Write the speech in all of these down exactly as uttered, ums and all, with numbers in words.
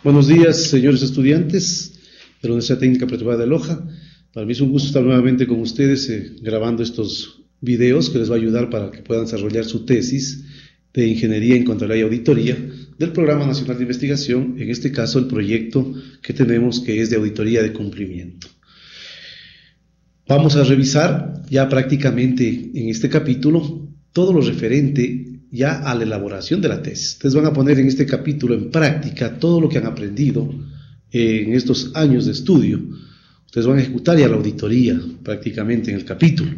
Buenos días, señores estudiantes de la Universidad Técnica Privada de Loja. Para mí es un gusto estar nuevamente con ustedes eh, grabando estos videos que les va a ayudar para que puedan desarrollar su tesis de Ingeniería en Contaduría y Auditoría del Programa Nacional de Investigación, en este caso el proyecto que tenemos que es de Auditoría de Cumplimiento. Vamos a revisar ya prácticamente en este capítulo todo lo referente ya a la elaboración de la tesis. Ustedes van a poner en este capítulo en práctica todo lo que han aprendido en estos años de estudio. Ustedes van a ejecutar ya la auditoría prácticamente en el capítulo.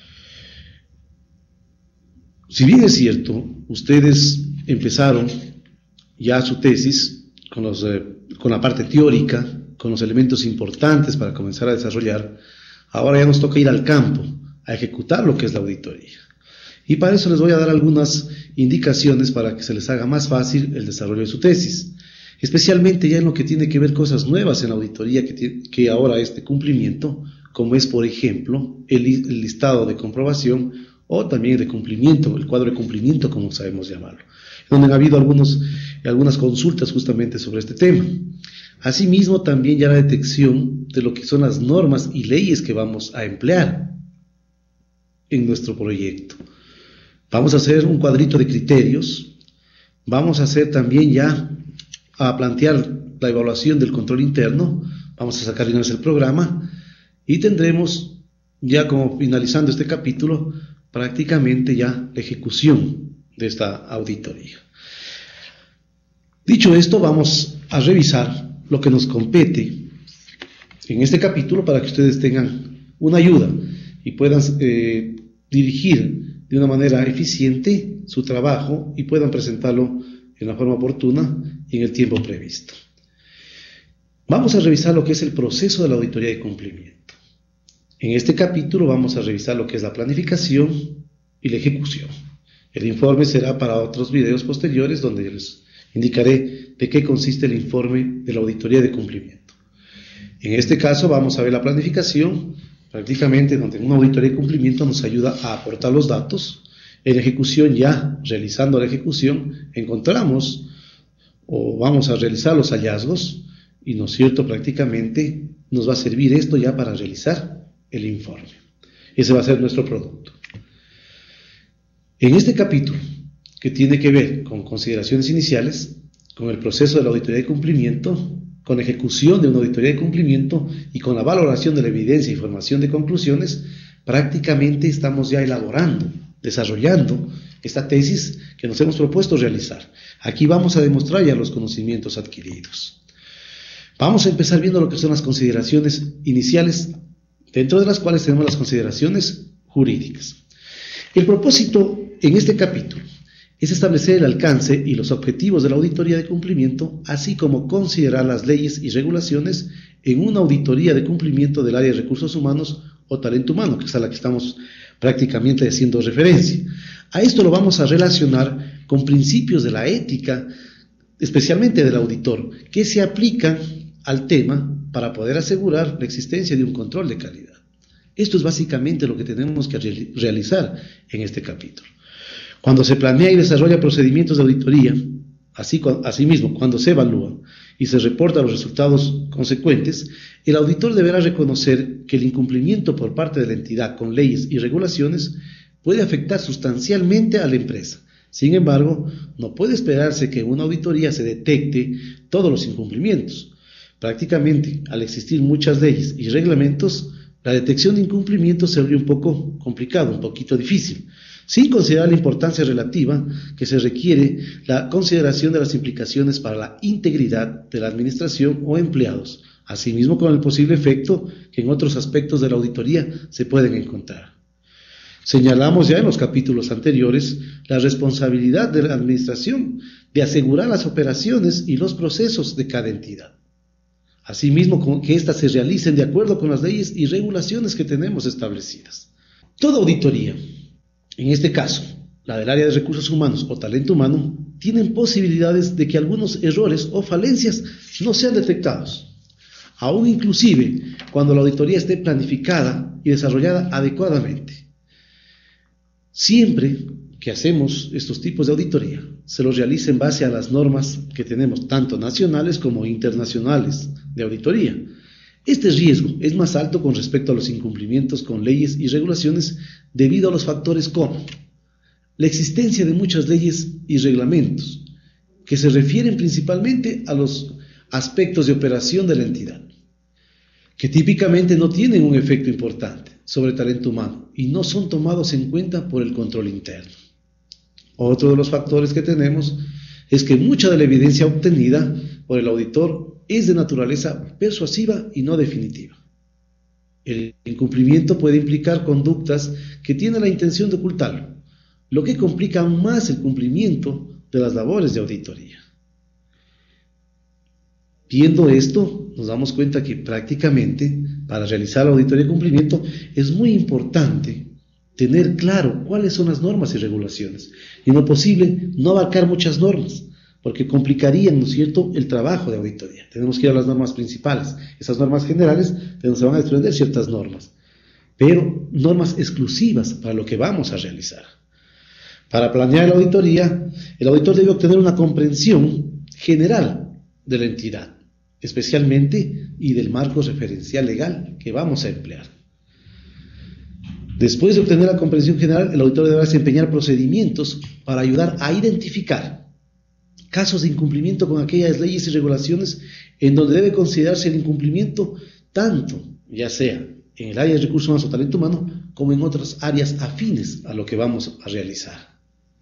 Si bien es cierto, ustedes empezaron ya su tesis con, los, eh, con la parte teórica, con los elementos importantes para comenzar a desarrollar, ahora ya nos toca ir al campo, a ejecutar lo que es la auditoría. Y para eso les voy a dar algunas indicaciones para que se les haga más fácil el desarrollo de su tesis, especialmente ya en lo que tiene que ver cosas nuevas en la auditoría que, tiene, que ahora es de cumplimiento, como es por ejemplo el, el listado de comprobación o también de cumplimiento, el cuadro de cumplimiento como sabemos llamarlo, donde ha habido algunos, algunas consultas justamente sobre este tema. Asimismo también ya la detección de lo que son las normas y leyes que vamos a emplear en nuestro proyecto. Vamos a hacer un cuadrito de criterios, vamos a hacer también ya a plantear la evaluación del control interno, vamos a sacar de una vez el programa y tendremos ya como finalizando este capítulo prácticamente ya la ejecución de esta auditoría. Dicho esto, vamos a revisar lo que nos compete en este capítulo para que ustedes tengan una ayuda y puedan eh, dirigir de una manera eficiente su trabajo y puedan presentarlo en la forma oportuna y en el tiempo previsto. Vamos a revisar lo que es el proceso de la auditoría de cumplimiento. En este capítulo vamos a revisar lo que es la planificación y la ejecución. El informe será para otros videos posteriores donde les indicaré de qué consiste el informe de la auditoría de cumplimiento. En este caso vamos a ver la planificación, prácticamente donde una auditoría de cumplimiento nos ayuda a aportar los datos. En la ejecución, ya realizando la ejecución, encontramos o vamos a realizar los hallazgos y, ¿no es cierto?, prácticamente nos va a servir esto ya para realizar el informe. Ese va a ser nuestro producto. En este capítulo, que tiene que ver con consideraciones iniciales, con el proceso de la auditoría de cumplimiento, con ejecución de una auditoría de cumplimiento y con la valoración de la evidencia y formación de conclusiones, prácticamente estamos ya elaborando, desarrollando esta tesis que nos hemos propuesto realizar. Aquí vamos a demostrar ya los conocimientos adquiridos. Vamos a empezar viendo lo que son las consideraciones iniciales, dentro de las cuales tenemos las consideraciones jurídicas. El propósito en este capítulo es establecer el alcance y los objetivos de la auditoría de cumplimiento, así como considerar las leyes y regulaciones en una auditoría de cumplimiento del área de recursos humanos o talento humano, que es a la que estamos prácticamente haciendo referencia. A esto lo vamos a relacionar con principios de la ética, especialmente del auditor, que se aplican al tema para poder asegurar la existencia de un control de calidad. Esto es básicamente lo que tenemos que re- realizar en este capítulo. Cuando se planea y desarrolla procedimientos de auditoría, así, asimismo, cuando se evalúan y se reportan los resultados consecuentes, el auditor deberá reconocer que el incumplimiento por parte de la entidad con leyes y regulaciones puede afectar sustancialmente a la empresa. Sin embargo, no puede esperarse que en una auditoría se detecte todos los incumplimientos. Prácticamente, al existir muchas leyes y reglamentos, la detección de incumplimientos se vuelve un poco complicado, un poquito difícil, sin considerar la importancia relativa que se requiere la consideración de las implicaciones para la integridad de la administración o empleados, asimismo con el posible efecto que en otros aspectos de la auditoría se pueden encontrar. Señalamos ya en los capítulos anteriores la responsabilidad de la administración de asegurar las operaciones y los procesos de cada entidad. Asimismo, que éstas se realicen de acuerdo con las leyes y regulaciones que tenemos establecidas. Toda auditoría, en este caso, la del área de recursos humanos o talento humano, tienen posibilidades de que algunos errores o falencias no sean detectados, aún inclusive cuando la auditoría esté planificada y desarrollada adecuadamente. Siempre que que hacemos estos tipos de auditoría se los realiza en base a las normas que tenemos, tanto nacionales como internacionales de auditoría. Este riesgo es más alto con respecto a los incumplimientos con leyes y regulaciones debido a los factores como la existencia de muchas leyes y reglamentos que se refieren principalmente a los aspectos de operación de la entidad, que típicamente no tienen un efecto importante sobre talento humano y no son tomados en cuenta por el control interno. Otro de los factores que tenemos es que mucha de la evidencia obtenida por el auditor es de naturaleza persuasiva y no definitiva. El incumplimiento puede implicar conductas que tienen la intención de ocultarlo, lo que complica aún más el cumplimiento de las labores de auditoría. Viendo esto, nos damos cuenta que prácticamente para realizar la auditoría de cumplimiento es muy importante tener claro cuáles son las normas y regulaciones, y en lo posible no abarcar muchas normas, porque complicarían, ¿no es cierto?, el trabajo de auditoría. Tenemos que ir a las normas principales, esas normas generales, de donde se van a desprender ciertas normas, pero normas exclusivas para lo que vamos a realizar. Para planear la auditoría, el auditor debe obtener una comprensión general de la entidad, especialmente y del marco referencial legal que vamos a emplear. Después de obtener la comprensión general, el auditor deberá desempeñar procedimientos para ayudar a identificar casos de incumplimiento con aquellas leyes y regulaciones en donde debe considerarse el incumplimiento tanto, ya sea en el área de recursos humanos o talento humano, como en otras áreas afines a lo que vamos a realizar.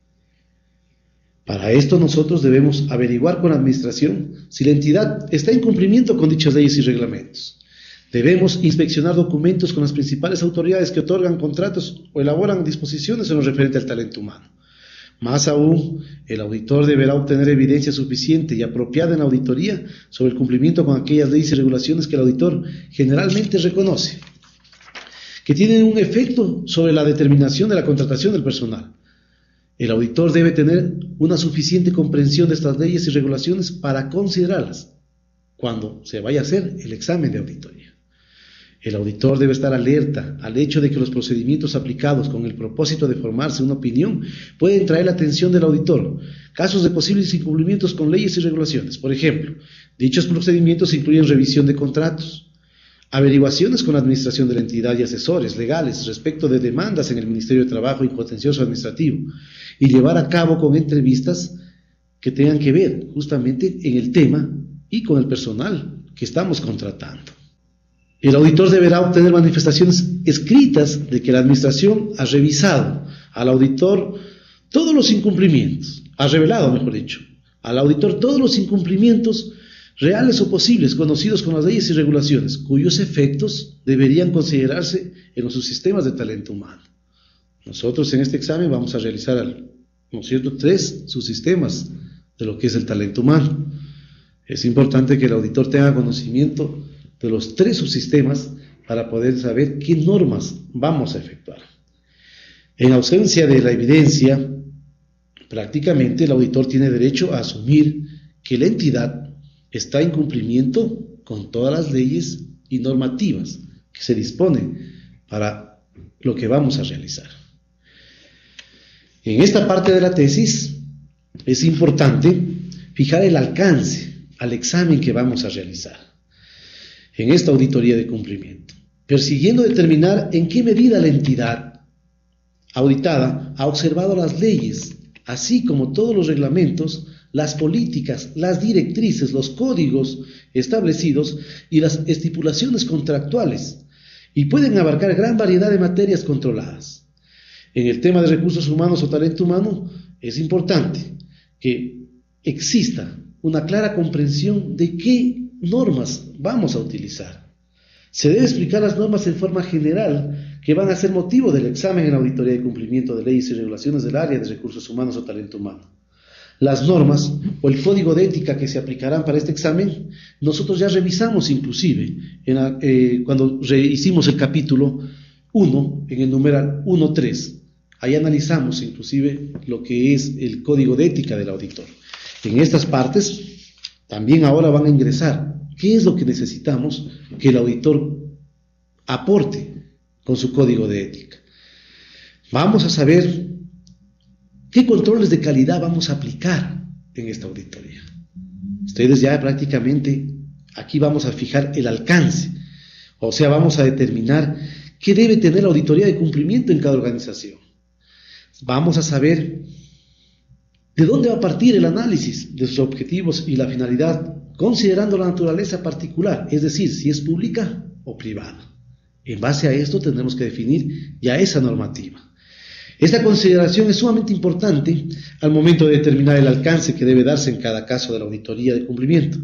Para esto nosotros debemos averiguar con la administración si la entidad está en cumplimiento con dichas leyes y reglamentos. Debemos inspeccionar documentos con las principales autoridades que otorgan contratos o elaboran disposiciones en lo referente al talento humano. Más aún, el auditor deberá obtener evidencia suficiente y apropiada en la auditoría sobre el cumplimiento con aquellas leyes y regulaciones que el auditor generalmente reconoce, que tienen un efecto sobre la determinación de la contratación del personal. El auditor debe tener una suficiente comprensión de estas leyes y regulaciones para considerarlas cuando se vaya a hacer el examen de auditoría. El auditor debe estar alerta al hecho de que los procedimientos aplicados con el propósito de formarse una opinión pueden traer la atención del auditor casos de posibles incumplimientos con leyes y regulaciones. Por ejemplo, dichos procedimientos incluyen revisión de contratos, averiguaciones con la administración de la entidad y asesores legales respecto de demandas en el Ministerio de Trabajo y Contencioso Administrativo, y llevar a cabo con entrevistas que tengan que ver justamente en el tema y con el personal que estamos contratando. El auditor deberá obtener manifestaciones escritas de que la administración ha revisado al auditor todos los incumplimientos, ha revelado, mejor dicho, al auditor todos los incumplimientos reales o posibles conocidos con las leyes y regulaciones, cuyos efectos deberían considerarse en los subsistemas de talento humano. Nosotros en este examen vamos a realizar, ¿no es cierto?, tres subsistemas de lo que es el talento humano. Es importante que el auditor tenga conocimiento de los tres subsistemas para poder saber qué normas vamos a efectuar. En ausencia de la evidencia, prácticamente el auditor tiene derecho a asumir que la entidad está en cumplimiento con todas las leyes y normativas que se disponen para lo que vamos a realizar. En esta parte de la tesis es importante fijar el alcance al examen que vamos a realizar en esta auditoría de cumplimiento, persiguiendo determinar en qué medida la entidad auditada ha observado las leyes, así como todos los reglamentos, las políticas, las directrices, los códigos establecidos y las estipulaciones contractuales, y pueden abarcar gran variedad de materias controladas. En el tema de recursos humanos o talento humano, es importante que exista una clara comprensión de qué normas vamos a utilizar. Se debe explicar las normas en forma general que van a ser motivo del examen en la auditoría de cumplimiento de leyes y regulaciones del área de recursos humanos o talento humano. Las normas o el código de ética que se aplicarán para este examen, nosotros ya revisamos inclusive en la, eh, cuando hicimos el capítulo uno, en el numeral uno punto tres. Ahí analizamos inclusive lo que es el código de ética del auditor. En estas partes también ahora van a ingresar qué es lo que necesitamos que el auditor aporte con su código de ética. Vamos a saber ¿Qué controles de calidad vamos a aplicar en esta auditoría? Ustedes ya prácticamente aquí vamos a fijar el alcance, o sea, vamos a determinar qué debe tener la auditoría de cumplimiento en cada organización. Vamos a saber de dónde va a partir el análisis de sus objetivos y la finalidad, considerando la naturaleza particular, es decir, si es pública o privada. En base a esto tendremos que definir ya esa normativa. Esta consideración es sumamente importante al momento de determinar el alcance que debe darse en cada caso de la auditoría de cumplimiento.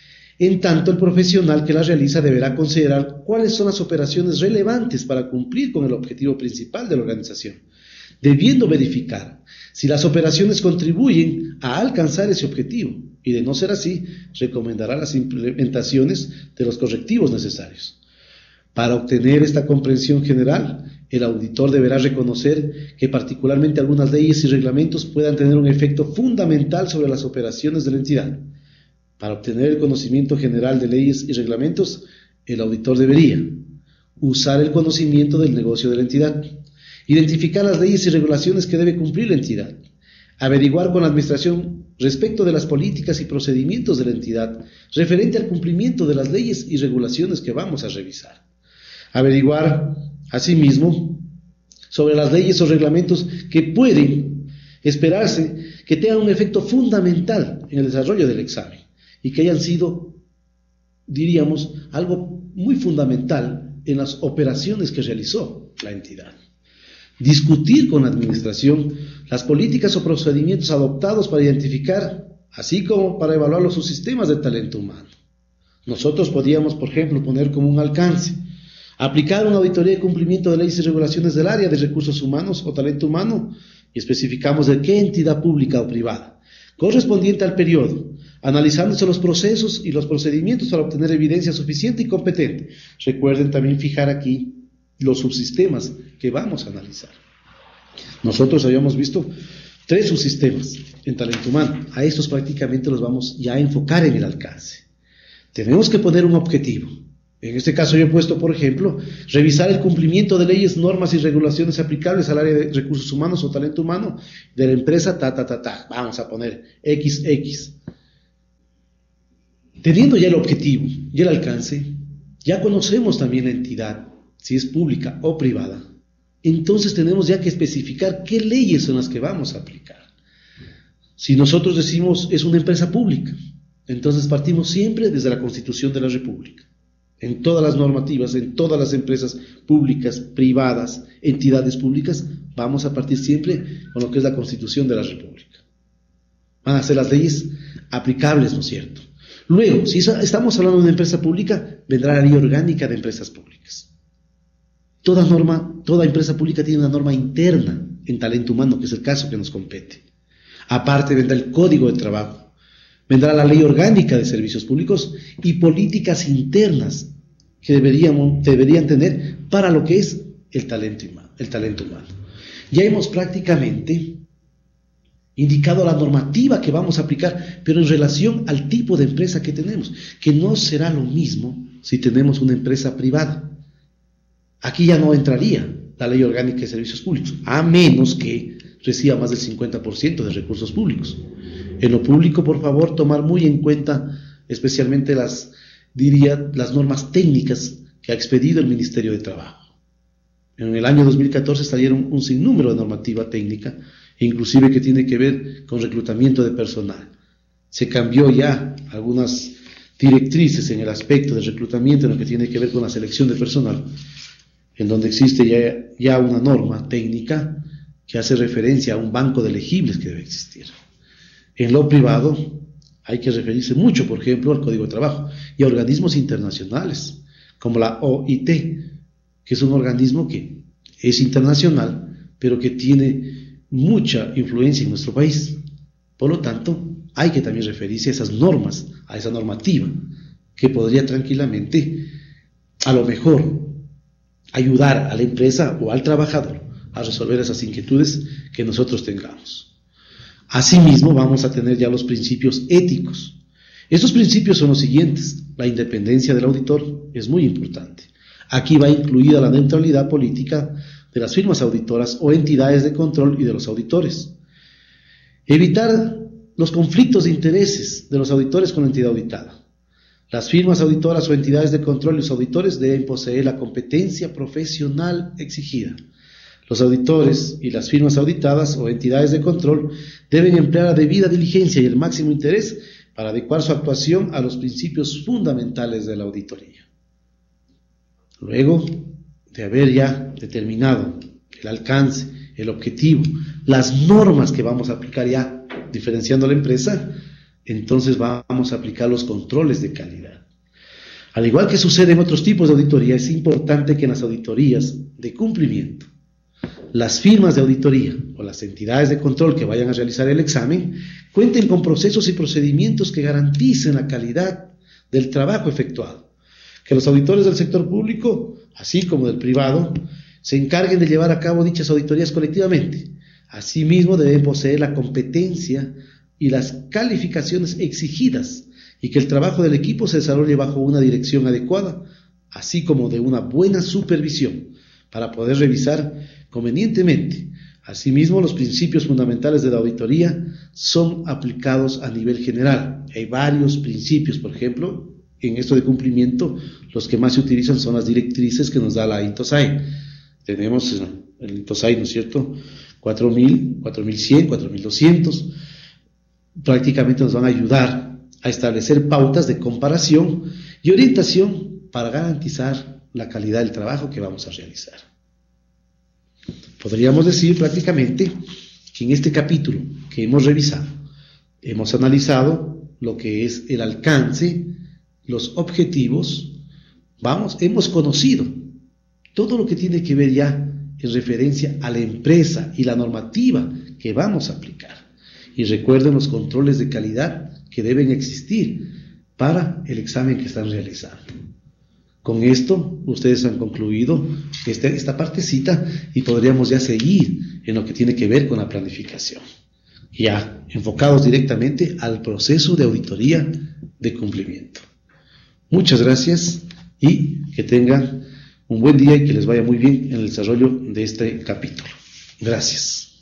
En tanto, el profesional que la realiza deberá considerar cuáles son las operaciones relevantes para cumplir con el objetivo principal de la organización, debiendo verificar si las operaciones contribuyen a alcanzar ese objetivo, y de no ser así, recomendará las implementaciones de los correctivos necesarios. Para obtener esta comprensión general, el auditor deberá reconocer que particularmente algunas leyes y reglamentos puedan tener un efecto fundamental sobre las operaciones de la entidad. Para obtener el conocimiento general de leyes y reglamentos, el auditor debería usar el conocimiento del negocio de la entidad, identificar las leyes y regulaciones que debe cumplir la entidad, averiguar con la administración respecto de las políticas y procedimientos de la entidad referente al cumplimiento de las leyes y regulaciones que vamos a revisar, averiguar asimismo sobre las leyes o reglamentos que pueden esperarse que tengan un efecto fundamental en el desarrollo del examen y que hayan sido, diríamos, algo muy fundamental en las operaciones que realizó la entidad. Discutir con la administración las políticas o procedimientos adoptados para identificar, así como para evaluar los subsistemas de talento humano. Nosotros podríamos, por ejemplo, poner como un alcance aplicar una auditoría de cumplimiento de leyes y regulaciones del área de recursos humanos o talento humano, y especificamos de qué entidad pública o privada, correspondiente al periodo, analizándose los procesos y los procedimientos para obtener evidencia suficiente y competente. Recuerden también fijar aquí los subsistemas que vamos a analizar. Nosotros habíamos visto tres subsistemas en talento humano. A estos prácticamente los vamos ya a enfocar en el alcance. Tenemos que poner un objetivo. En este caso yo he puesto, por ejemplo, revisar el cumplimiento de leyes, normas y regulaciones aplicables al área de recursos humanos o talento humano de la empresa ta, ta, ta, ta. Vamos a poner equis equis. Teniendo ya el objetivo y el alcance, ya conocemos también la entidad, si es pública o privada. Entonces tenemos ya que especificar qué leyes son las que vamos a aplicar. Si nosotros decimos es una empresa pública, entonces partimos siempre desde la Constitución de la República. En todas las normativas, en todas las empresas públicas, privadas, entidades públicas, vamos a partir siempre con lo que es la Constitución de la República. Van a ser las leyes aplicables, ¿no es cierto? Luego, si estamos hablando de una empresa pública, vendrá la Ley Orgánica de Empresas Públicas. Toda norma, toda empresa pública tiene una norma interna en talento humano, que es el caso que nos compete. Aparte vendrá el Código de Trabajo, vendrá la Ley Orgánica de Servicios Públicos y políticas internas que deberíamos, deberían tener para lo que es el talento humano, el talento humano. Ya hemos prácticamente indicado la normativa que vamos a aplicar, pero en relación al tipo de empresa que tenemos, que no será lo mismo si tenemos una empresa privada. Aquí ya no entraría la Ley Orgánica de Servicios Públicos, a menos que reciba más del cincuenta por ciento de recursos públicos. En lo público, por favor, tomar muy en cuenta especialmente las, diría, las normas técnicas que ha expedido el Ministerio de Trabajo. En el año dos mil catorce salieron un sinnúmero de normativa técnica, inclusive que tiene que ver con reclutamiento de personal. Se cambió ya algunas directrices en el aspecto de reclutamiento, en lo que tiene que ver con la selección de personal, en donde existe ya, ya una norma técnica que hace referencia a un banco de elegibles que debe existir. En lo privado hay que referirse mucho, por ejemplo, al Código de Trabajo y a organismos internacionales, como la O I T, que es un organismo que es internacional, pero que tiene mucha influencia en nuestro país. Por lo tanto, hay que también referirse a esas normas, a esa normativa, que podría tranquilamente, a lo mejor, ayudar a la empresa o al trabajador a resolver esas inquietudes que nosotros tengamos. Asimismo, vamos a tener ya los principios éticos. Estos principios son los siguientes. La independencia del auditor es muy importante. Aquí va incluida la neutralidad política de las firmas auditoras o entidades de control y de los auditores. Evitar los conflictos de intereses de los auditores con la entidad auditada. Las firmas auditoras o entidades de control y los auditores deben poseer la competencia profesional exigida. Los auditores y las firmas auditadas o entidades de control deben emplear la debida diligencia y el máximo interés para adecuar su actuación a los principios fundamentales de la auditoría. Luego de haber ya determinado el alcance, el objetivo, las normas que vamos a aplicar ya diferenciando la empresa, entonces vamos a aplicar los controles de calidad. Al igual que sucede en otros tipos de auditoría, es importante que en las auditorías de cumplimiento, las firmas de auditoría o las entidades de control que vayan a realizar el examen cuenten con procesos y procedimientos que garanticen la calidad del trabajo efectuado. Que los auditores del sector público, así como del privado, se encarguen de llevar a cabo dichas auditorías colectivamente. Asimismo, deben poseer la competencia y las calificaciones exigidas y que el trabajo del equipo se desarrolle bajo una dirección adecuada, así como de una buena supervisión para poder revisar convenientemente. Asimismo, los principios fundamentales de la auditoría son aplicados a nivel general. Hay varios principios, por ejemplo, en esto de cumplimiento, los que más se utilizan son las directrices que nos da la INTOSAI. Tenemos el INTOSAI, ¿no es cierto? cuatro mil, cuatro mil cien, cuatro mil doscientos. Prácticamente nos van a ayudar a establecer pautas de comparación y orientación para garantizar la calidad del trabajo que vamos a realizar. Podríamos decir prácticamente que en este capítulo que hemos revisado, hemos analizado lo que es el alcance, los objetivos, vamos, hemos conocido todo lo que tiene que ver ya en referencia a la empresa y la normativa que vamos a aplicar. Y recuerden los controles de calidad que deben existir para el examen que están realizando. Con esto ustedes han concluido este, esta partecita y podríamos ya seguir en lo que tiene que ver con la planificación, ya enfocados directamente al proceso de auditoría de cumplimiento. Muchas gracias y que tengan un buen día y que les vaya muy bien en el desarrollo de este capítulo. Gracias.